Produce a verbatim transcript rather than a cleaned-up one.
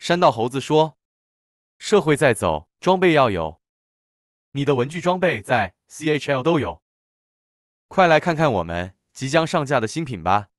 山道猴子说：“社会在走，装备要有。你的文具装备在 C H L 都有，快来看看我们即将上架的新品吧！”